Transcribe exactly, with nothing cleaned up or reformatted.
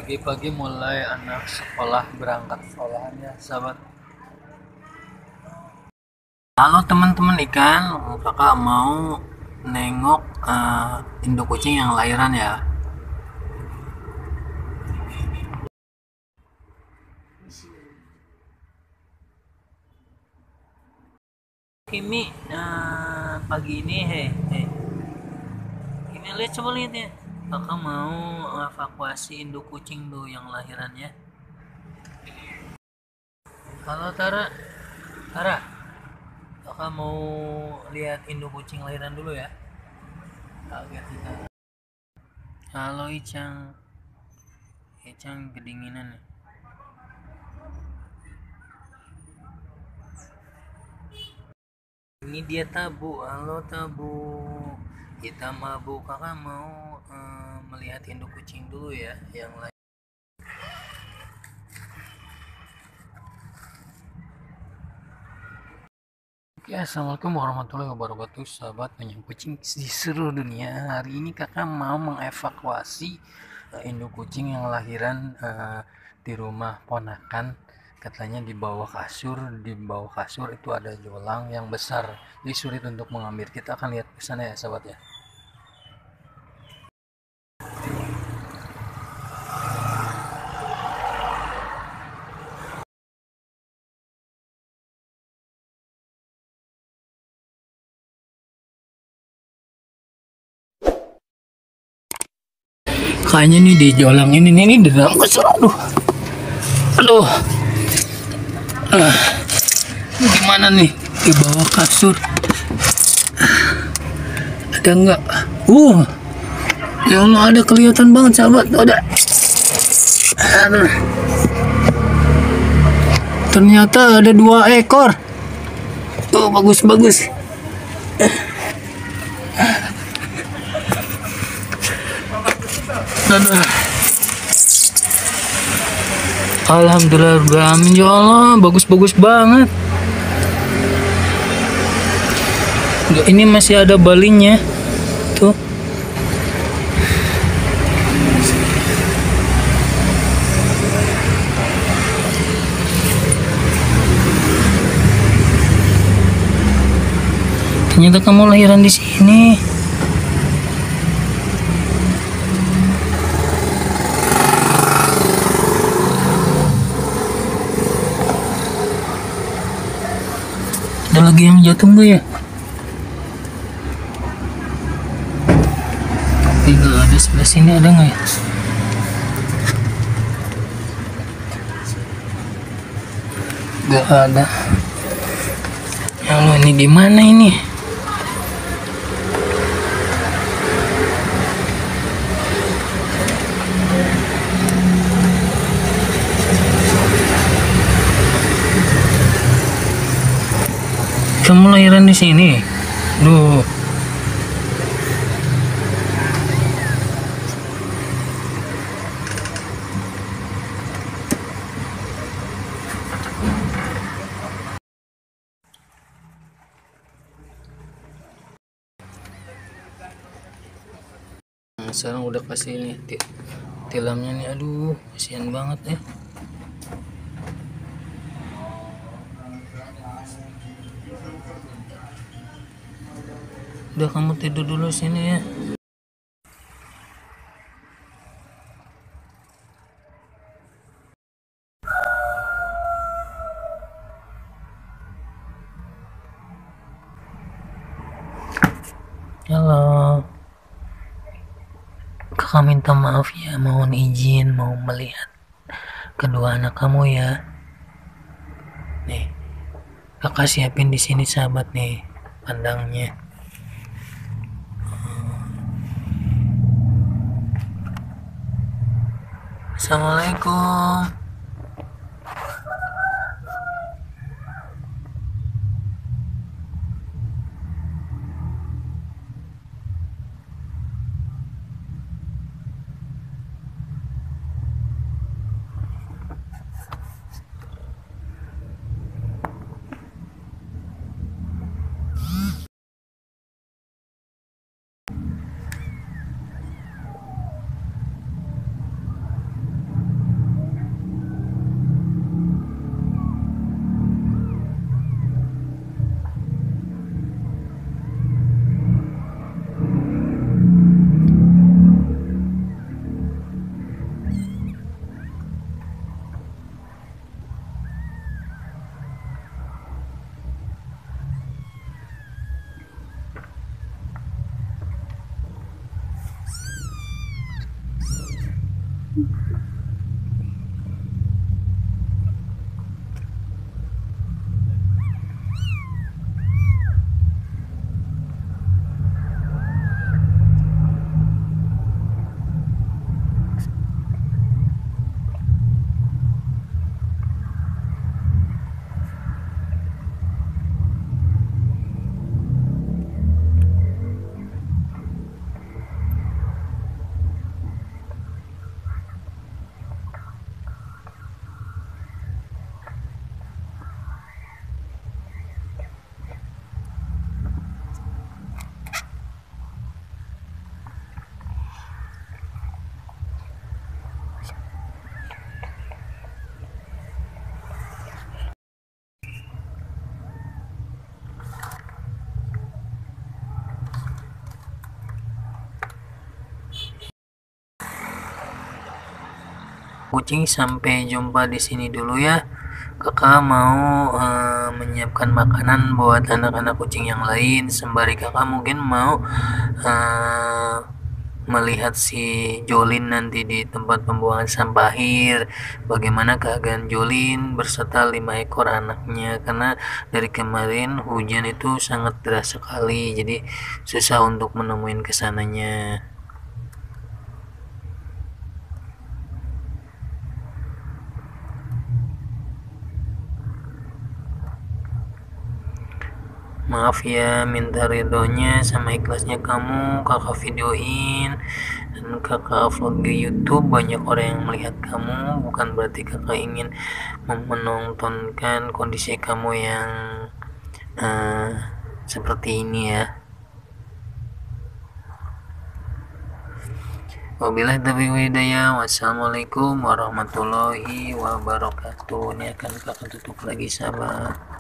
Pagi-pagi mulai anak sekolah berangkat sekolahannya, sahabat. Halo teman-teman ikan, kakak mau nengok uh, induk kucing yang lahiran ya. Kimi, uh, pagi ini, hei, hei. Kimi lihat, coba lihat ya. Kakak mau evakuasi induk kucing tuh yang lahiran ya. Halo Tara, Tara. Kakak mau lihat induk kucing lahiran dulu ya. Kaget kita. Halo Icang. Icang kedinginan nih. Ini dia Tabu. Halo Tabu. Kita mabuk. Kakak mau uh, melihat induk kucing dulu ya yang lain. Oke, assalamualaikum warahmatullahi wabarakatuh, sahabat penyayang kucing di seluruh dunia. Hari ini kakak mau mengevakuasi uh, induk kucing yang lahiran uh, di rumah ponakan. Katanya di bawah kasur, di bawah kasur itu ada jolang yang besar, jadi sulit untuk mengambil. Kita akan lihat ke sana ya, sahabat ya. Kayaknya nih di jolang ini nih, ini di dalam kasur. Aduh, aduh, ah, gimana nih di bawah kasur? Ada nggak? Uh, ya Allah, ada kelihatan banget sahabat. Ada. Aduh. Ternyata ada dua ekor. Tuh bagus bagus. Aduh. Alhamdulillah, ya Allah, bagus-bagus banget. Ini masih ada balinya, tuh. Ternyata kamu lahiran di sini. Ada lagi yang jatuh nggak ya? Tidak ada, sebelah sini ada nggak ya? Nggak ada. Ya Allah, ini di mana ini? Kamu lahiran di sini? Duh. Nah, sekarang udah kasih ini tilamnya nih. Aduh, kasihan banget ya. Udah, kamu tidur dulu sini ya. Halo. Kakak minta maaf ya, mohon izin mau melihat kedua anak kamu ya. Nih, kakak siapin di sini sahabat nih pandangnya. Assalamualaikum. kucing, sampai jumpa di sini dulu ya. Kakak mau uh, menyiapkan makanan buat anak-anak kucing yang lain, sembari kakak mungkin mau uh, melihat si Jolin nanti di tempat pembuangan sampah akhir, bagaimana keadaan Jolin berserta lima ekor anaknya, karena dari kemarin hujan itu sangat deras sekali, jadi susah untuk menemuin kesananya. Maaf ya, minta ridhonya sama ikhlasnya kamu kakak videoin dan kakak upload di YouTube. Banyak orang yang melihat kamu, bukan berarti kakak ingin menontonkan kondisi kamu yang uh, seperti ini ya. Wabillahi taufiq wal hidayah. Wassalamualaikum warahmatullahi wabarakatuh. Ini akan kakak tutup lagi, sahabat.